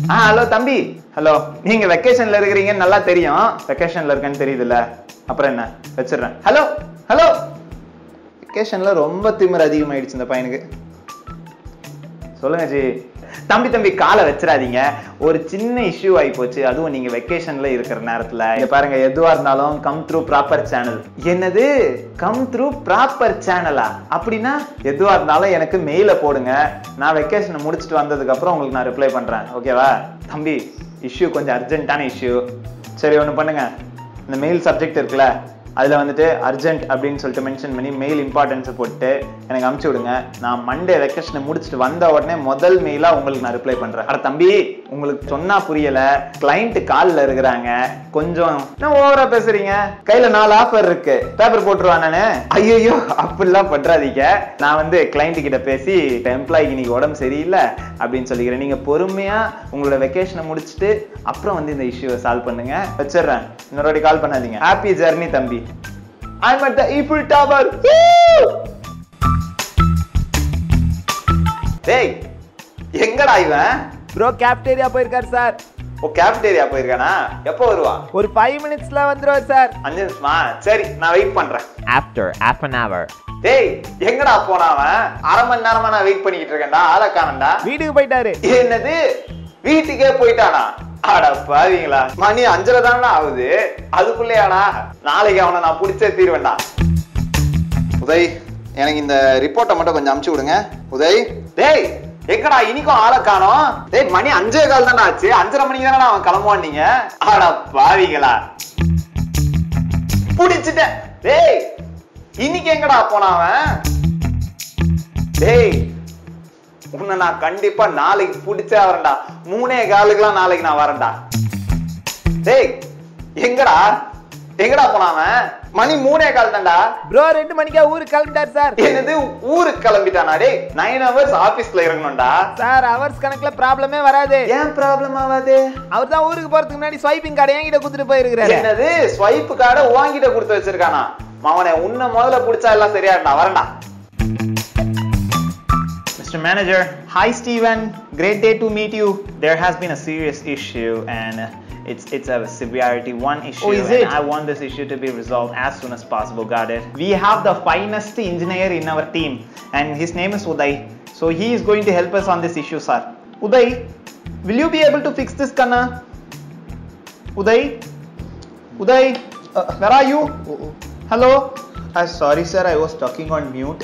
Hello தம்பி. Hello, நீங்க வெக்கேஷன்ல இருக்கிறீங்கன்னு நல்லா தெரியும். வெக்கேஷன்ல இருக்கேன்னு தெரியுதுல்ல, அப்புறம் என்ன வச்சிடுறேன். Hello hello. வெக்கேஷன்ல ரொம்ப திமிர் அதிகமாயிடுச்சு இந்த பையனுக்கு. சொல்லுங்க ஜி. தம்பி காலை வச்சிடாதீங்க. ஒரு சின்ன இஷ்யூ ஆகி போச்சு, அதுவும் நீங்க வெக்கேஷன்ல இருக்கிற நேரத்துல. இங்க பாருங்க, எதுவா இருந்தாலும் கம் த்ரூ ப்ராப்பர் சேனல். என்னது கம் த்ரூ ப்ராப்பர் சேனலா? அப்படின்னா எதுவா இருந்தாலும் எனக்கு மெயில போடுங்க. நான் வெக்கேஷனை முடிச்சுட்டு வந்ததுக்கு அப்புறம் உங்களுக்கு நான் ரிப்ளை பண்றேன். ஓகேவா? தம்பி, இஷ்யூ கொஞ்சம் அர்ஜென்ட்டான இஷ்யூ. சரி, ஒண்ணு பண்ணுங்க. இந்த மெயில் சப்ஜெக்ட் இருக்குல்ல, அதுல வந்துட்டு அர்ஜென்ட் அப்படின்னு சொல்லிட்டு மென்ஷன் பண்ணி மெயில் இம்பார்ட்டன்ஸ் போட்டு எனக்கு அனுப்பிச்சு விடுங்க. நான் மண்டே வெக்கேஷனை முடிச்சுட்டு வந்த உடனே முதல் மெயிலா உங்களுக்கு நான் ரிப்ளை பண்றேன். அட தம்பி, உங்களுக்கு சொன்னா புரியல. கிளைண்ட் கால்ல இருக்கிறாங்க, கொஞ்சம் ஓவரா பேசுறீங்க. கையில 4 ஆஃபர் இருக்கு, பேப்பர் போட்டுருவான் நானு. ஐயோ, அப்படிலாம் பண்றாதீங்க. நான் வந்து கிளைண்ட் கிட்ட பேசி எம்ப்ளாய்க்கு இன்னைக்கு உடம்பு சரியில்லை அப்படின்னு சொல்லிக்கிறேன். நீங்க பொறுமையா உங்களோட வெக்கேஷனை முடிச்சுட்டு அப்புறம் வந்து இந்த இஷ்யூவை சால்வ் பண்ணுங்க. வச்சிடுறேன். இன்னொரு கால் பண்ணாதீங்க. ஹாப்பி ஜர்னி தம்பி. I'm at the Eiffel Tower. டேய், எங்கடா இவன்? ப்ரோ கேப்டேரியா போயிருக்கார் சார். ஓ, கேப்டேரியா போயிருக்கானா? எப்போ வருவா? ஒரு 5 மினிட்ஸ்ல வந்துருவார் சார். 5 நிமிஷமா? சரி, நான் வெயிட் பண்றேன். After half an hour. டேய், எங்கடா போனா அவன்? அரை மணி நேரமா நான் வெயிட் பண்ணிக்கிட்டு இருக்கேன்டா. ஆளை காணோம்டா. வீட்டுக்கு போயிட்டாரு. என்னது, வீட்டுக்கே போயிட்டானா? அட பாவீங்களா, மணி 5:30 தானே ஆகுது, அதுக்குள்ளேயாடா? நாளைக்கு அவனை நான் பிடிச்சே தீர்வேன்டா. உதய், எனக்கு இந்த ரிப்போர்ட்டை மட்டும் கொஞ்சம் அனுப்பிச்சு விடுங்க. உதய். டேய், எங்கடா இன்னைக்கும் ஆளை காணோம்? டேய், மணி 5:15 தானே ஆச்சு. 5:30 மணிக்கு தானே அவன் கிளம்புவான். நீங்க அட பாவீங்களா, பிடிச்சிட்டேன். டேய், இன்னைக்கு எங்கடா போனா அவன்? டேய், உன்னை நான் கண்டிப்பா நாளைக்கு பிடிச்சே வரேன்டா. 3:15 நாளைக்கு நான் வரேன்டா. டேய், எங்கடா போனாம? மணி 3:15 தான்டா. ப்ரோ 2 மணிக்கா ஊருக்கு கிளம்பிட்டார் சார். என்னது, ஊருக்கு கிளம்பிட்டானா? டேய், 9 ஹவர்ஸ் ஆபீஸ்ல இருக்கணும்டா. சார், ஹவர்ஸ் கணக்குல ப்ராப்ளமே வராது. ஏன் ப்ராப்ளம் ஆகாது? அவர் தான் ஊருக்கு போறதுக்கு முன்னாடி ஸ்வைப்பிங் கார்டு என்கிட்ட கொடுத்துட்டு போயிருக்காரு. என்னது, ஸ்வைப் கார்டை உன்கிட்ட கொடுத்து வச்சிருக்கானா? அவனை உன்னை முதல்ல பிடிச்சா எல்லாம் சரியா இருந்தா. வரேன்டா. Mr. Manager, hi Steven, great day to meet you. There has been a serious issue and it's a severity 1 issue. Oh, is it? I want this issue to be resolved as soon as possible. Got it? We have the finest engineer in our team and his name is Uday. So he is going to help us on this issue, sir. Uday, will you be able to fix this, Kanna? Uday? Uday, where are you? Hello? Sorry sir, I was talking on mute.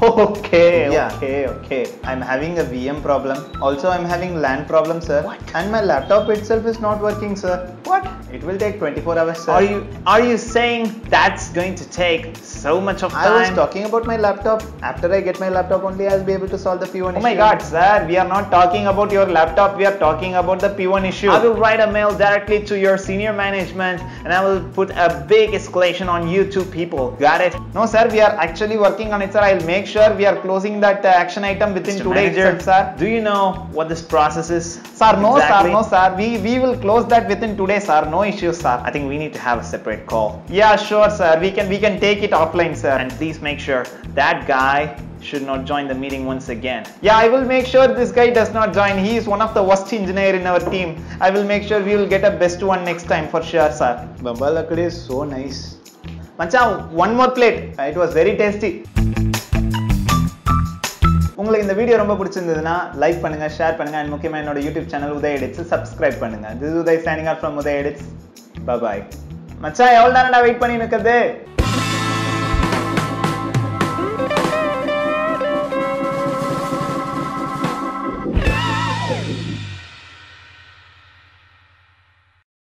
Okay. I'm having a VM problem. Also, I'm having LAN problem, sir. What? And my laptop itself is not working, sir. What? It will take 24 hours, sir. Are you saying that's going to take so much of time? I was talking about my laptop. After I get my laptop only, I'll be able to solve the P1 issue. Oh my God, sir. We are not talking about your laptop. We are talking about the P1 issue. I will write a mail directly to your senior management and I will put a big escalation on you two people. Got it? No, sir. We are actually working on it, sir. I'll make sure we are closing that action item within 2 days, sir. Do you know what this process is? Sir, no, exactly? No, sir. We will close that within 2 days, sir. No issues, sir. I think we need to have a separate call. Yeah, sure, sir. We can take it offline, sir. And please make sure that guy should not join the meeting once again. Yeah, I will make sure this guy does not join. He is one of the worst engineer in our team. I will make sure we will get a best one next time for sure, sir. Bamba lakdi is so nice. Machan, one more plate. It was very tasty. உங்களுக்கு இந்த video ரொம்ப பிடிச்சிருந்ததுன்னா like பண்ணுங்க, share பண்ணுங்க and முக்கியமா என்னோட YouTube channel Uday edits subscribe பண்ணுங்க. This is Uday signing out from Uday Edits. Bye bye. மச்சான், எவ்வளவு நேரம்டா வெயிட் பண்ணி நிக்கிறது?